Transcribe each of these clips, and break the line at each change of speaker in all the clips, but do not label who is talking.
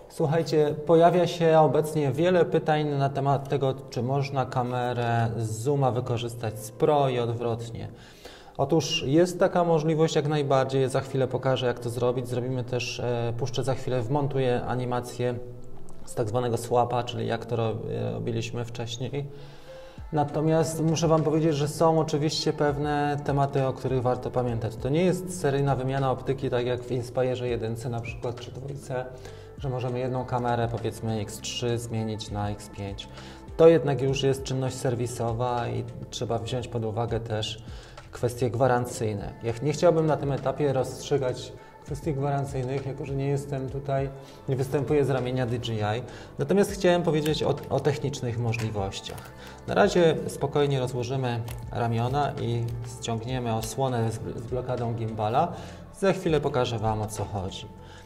Słuchajcie, pojawia się obecnie wiele pytań na temat tego, czy można kamerę z Zooma wykorzystać z Pro i odwrotnie. Otóż jest taka możliwość jak najbardziej, za chwilę pokażę, jak to zrobić. Zrobimy też, puszczę za chwilę, wmontuję animację z tak zwanego swapa, czyli jak to robiliśmy wcześniej. Natomiast muszę Wam powiedzieć, że są oczywiście pewne tematy, o których warto pamiętać. To nie jest seryjna wymiana optyki, tak jak w Inspire 1 na przykład, czy 2, że możemy jedną kamerę, powiedzmy X3, zmienić na X5. To jednak już jest czynność serwisowa i trzeba wziąć pod uwagę też kwestie gwarancyjne. Ja nie chciałbym na tym etapie rozstrzygać kwestii gwarancyjnych, jako że nie jestem tutaj, nie występuję z ramienia DJI. Natomiast chciałem powiedzieć o technicznych możliwościach. Na razie spokojnie rozłożymy ramiona i ściągniemy osłonę z blokadą gimbala. Za chwilę pokażę Wam, o co chodzi.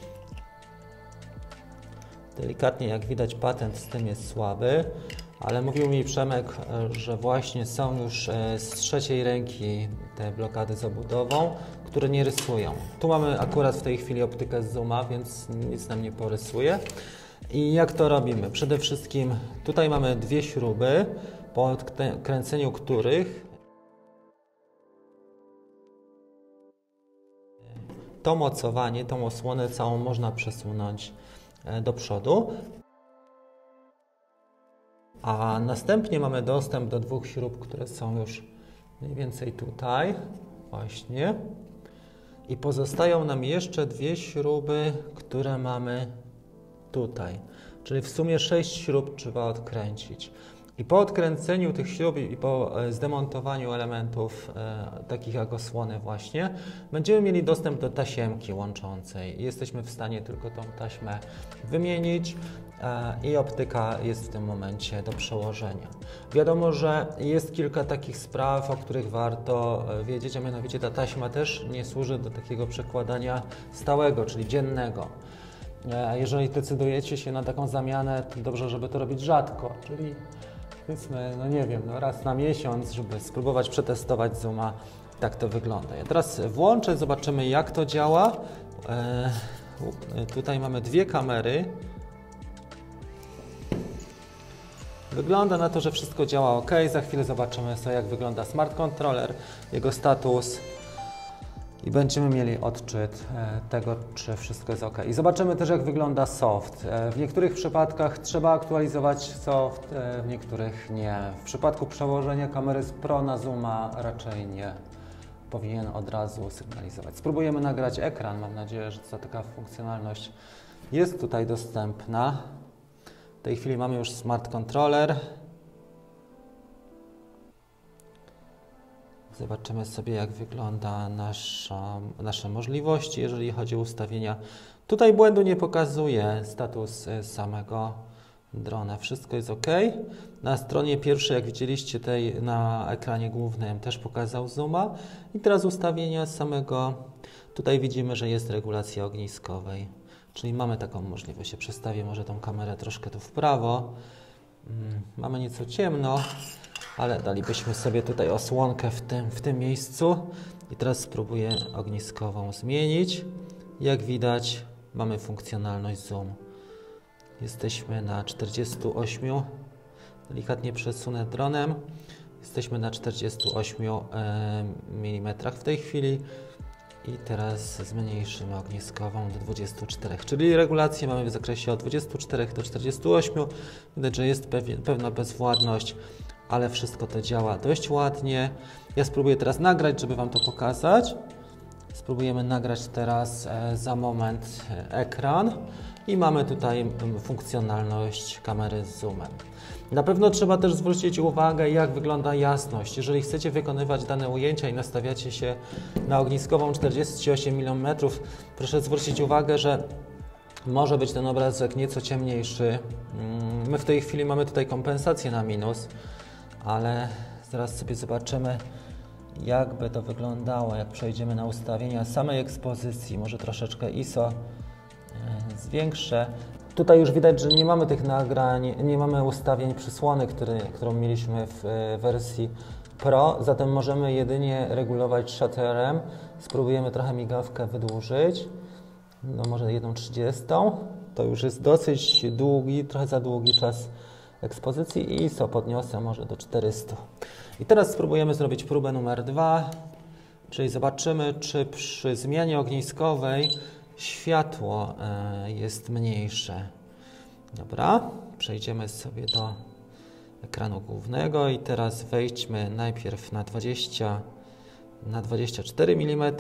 Delikatnie, jak widać, patent z tym jest słaby, ale mówił mi Przemek, że właśnie są już z trzeciej ręki te blokady z obudową, które nie rysują. Tu mamy akurat w tej chwili optykę z Zooma, więc nic nam nie porysuje. I jak to robimy? Przede wszystkim tutaj mamy dwie śruby, po odkręceniu których to mocowanie, tą osłonę całą można przesunąć do przodu. A następnie mamy dostęp do dwóch śrub, które są już mniej więcej tutaj, właśnie. I pozostają nam jeszcze dwie śruby, które mamy tutaj. Czyli w sumie 6 śrub trzeba odkręcić. I po odkręceniu tych śrub i po zdemontowaniu elementów takich jak osłony właśnie, będziemy mieli dostęp do tasiemki łączącej. Jesteśmy w stanie tylko tą taśmę wymienić i optyka jest w tym momencie do przełożenia. Wiadomo, że jest kilka takich spraw, o których warto wiedzieć, a mianowicie ta taśma też nie służy do takiego przekładania stałego, czyli dziennego. Jeżeli decydujecie się na taką zamianę, to dobrze, żeby to robić rzadko, czyli powiedzmy, no nie wiem, no raz na miesiąc, żeby spróbować przetestować Zooma. Tak to wygląda. Ja teraz włączę, zobaczymy, jak to działa. Tutaj mamy dwie kamery. Wygląda na to, że wszystko działa ok. Za chwilę zobaczymy sobie, jak wygląda smart controller, jego status i będziemy mieli odczyt tego, czy wszystko jest ok. I zobaczymy też, jak wygląda soft. W niektórych przypadkach trzeba aktualizować soft, w niektórych nie. W przypadku przełożenia kamery z Pro na Zooma raczej nie. Powinien od razu sygnalizować. Spróbujemy nagrać ekran. Mam nadzieję, że taka funkcjonalność jest tutaj dostępna. W tej chwili mamy już smart controller. Zobaczymy sobie, jak wygląda nasze możliwości, jeżeli chodzi o ustawienia. Tutaj błędu nie pokazuje, status samego drona. Wszystko jest ok. Na stronie pierwszej, jak widzieliście, na ekranie głównym też pokazał Zooma. I teraz ustawienia samego. Tutaj widzimy, że jest regulacja ogniskowej. Czyli mamy taką możliwość. Ja przestawię może tą kamerę troszkę tu w prawo. Mamy nieco ciemno, ale dalibyśmy sobie tutaj osłonkę w tym miejscu. I teraz spróbuję ogniskową zmienić. Jak widać, mamy funkcjonalność zoom. Jesteśmy na 48, delikatnie przesunę dronem. Jesteśmy na 48 mm w tej chwili. I teraz zmniejszymy ogniskową do 24, czyli regulację mamy w zakresie od 24 do 48. Widać, że jest pewna bezwładność, ale wszystko to działa dość ładnie. Ja spróbuję teraz nagrać, żeby Wam to pokazać. Spróbujemy nagrać teraz za moment ekran i mamy tutaj funkcjonalność kamery z zoomem. Na pewno trzeba też zwrócić uwagę, jak wygląda jasność. Jeżeli chcecie wykonywać dane ujęcia i nastawiacie się na ogniskową 48 mm, proszę zwrócić uwagę, że może być ten obrazek nieco ciemniejszy. My w tej chwili mamy tutaj kompensację na minus, ale zaraz sobie zobaczymy, jak by to wyglądało, jak przejdziemy na ustawienia samej ekspozycji. Może troszeczkę ISO zwiększę. Tutaj już widać, że nie mamy tych nagrań, nie mamy ustawień przysłony, którą mieliśmy w wersji Pro, zatem możemy jedynie regulować shutterem. Spróbujemy trochę migawkę wydłużyć. no może 1/30. To już jest dosyć długi, trochę za długi czas ekspozycji i ISO podniosę może do 400. I teraz spróbujemy zrobić próbę numer 2, czyli zobaczymy, czy przy zmianie ogniskowej światło jest mniejsze. Dobra, przejdziemy sobie do ekranu głównego i teraz wejdźmy najpierw na 24 mm.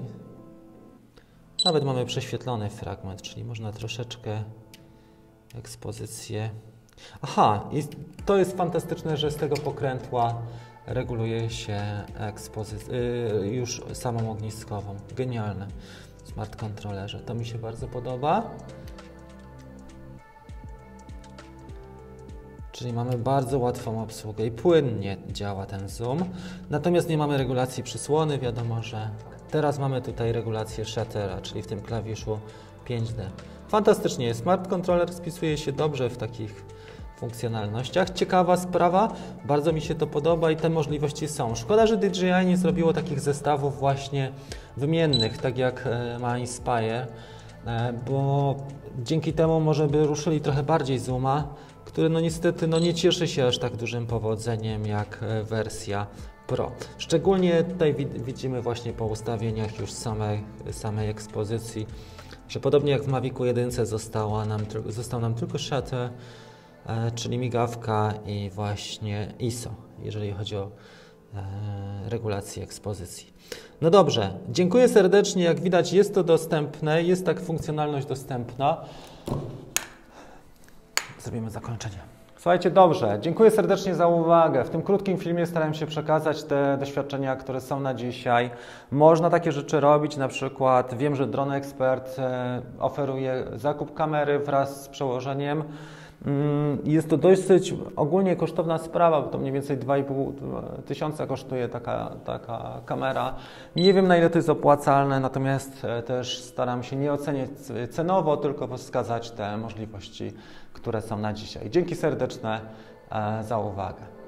Nawet mamy prześwietlony fragment, czyli można troszeczkę ekspozycję. Aha, i to jest fantastyczne, że z tego pokrętła reguluje się już samą ogniskową. Genialne w smart kontrolerze. To mi się bardzo podoba. Czyli mamy bardzo łatwą obsługę i płynnie działa ten zoom. Natomiast nie mamy regulacji przysłony. Wiadomo, że teraz mamy tutaj regulację shuttera, czyli w tym klawiszu 5D. Fantastycznie. Smart controller spisuje się dobrze w takich funkcjonalnościach. Ciekawa sprawa, bardzo mi się to podoba i te możliwości są. Szkoda, że DJI nie zrobiło takich zestawów właśnie wymiennych, tak jak ma Inspire, bo dzięki temu może by ruszyli trochę bardziej zooma, który no niestety nie cieszy się aż tak dużym powodzeniem jak wersja Pro. Szczególnie tutaj widzimy właśnie po ustawieniach już samej ekspozycji, że podobnie jak w Mavicu 1 został nam tylko shutter, czyli migawka i właśnie ISO, jeżeli chodzi o regulację ekspozycji. No dobrze, dziękuję serdecznie. Jak widać, jest to dostępne, jest tak funkcjonalność dostępna. Zrobimy zakończenie. Słuchajcie, dobrze, dziękuję serdecznie za uwagę. W tym krótkim filmie starałem się przekazać te doświadczenia, które są na dzisiaj. Można takie rzeczy robić, na przykład wiem, że Drone Expert oferuje zakup kamery wraz z przełożeniem. Jest to dosyć ogólnie kosztowna sprawa, bo to mniej więcej 2,5 tysiąca kosztuje taka kamera. Nie wiem, na ile to jest opłacalne, natomiast też staram się nie oceniać cenowo, tylko wskazać te możliwości, które są na dzisiaj. Dzięki serdeczne za uwagę.